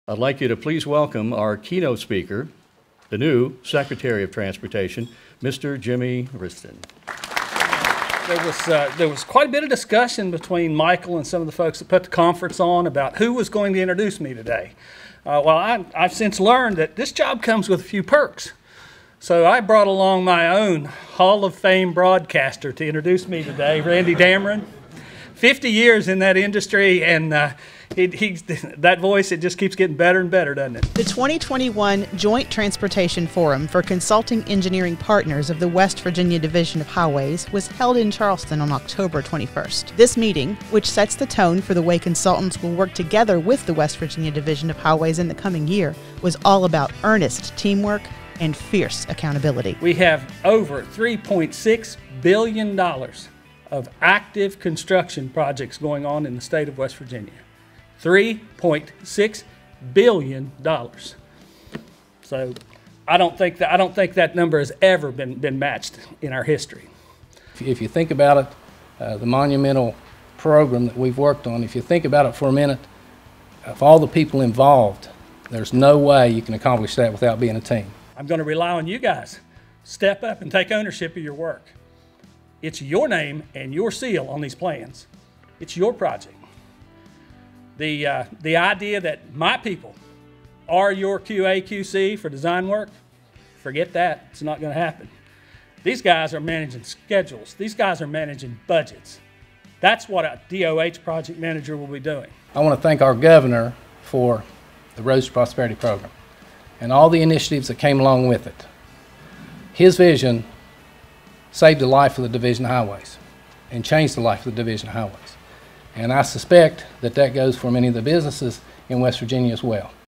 I'd like you to please welcome our keynote speaker, the new Secretary of Transportation, Mr. Jimmy Wriston. There was quite a bit of discussion between Michael and some of the folks that put the conference on about who was going to introduce me today. I've since learned that this job comes with a few perks. So I brought along my own Hall of Fame broadcaster to introduce me today, Randy Dameron. 50 years in that industry, and that voice, it just keeps getting better and better, doesn't it? The 2021 Joint Transportation Forum for Consulting Engineering Partners of the West Virginia Division of Highways was held in Charleston on October 21st. This meeting, which sets the tone for the way consultants will work together with the West Virginia Division of Highways in the coming year, was all about earnest teamwork and fierce accountability. We have over $3.6 billion of active construction projects going on in the state of West Virginia. $3.6 billion. So I don't think that number has ever been matched in our history. If you think about it, the monumental program that we've worked on, if you think about it for a minute, of all the people involved, there's no way you can accomplish that without being a team. I'm going to rely on you guys. Step up and take ownership of your work. It's your name and your seal on these plans. It's your project. The idea that my people are your QA, QC for design work, forget that. It's not going to happen. These guys are managing schedules. These guys are managing budgets. That's what a DOH project manager will be doing. I want to thank our governor for the Roads to Prosperity program and all the initiatives that came along with it. His vision saved the life of the Division of Highways and changed the life of the Division of Highways. And I suspect that that goes for many of the businesses in West Virginia as well.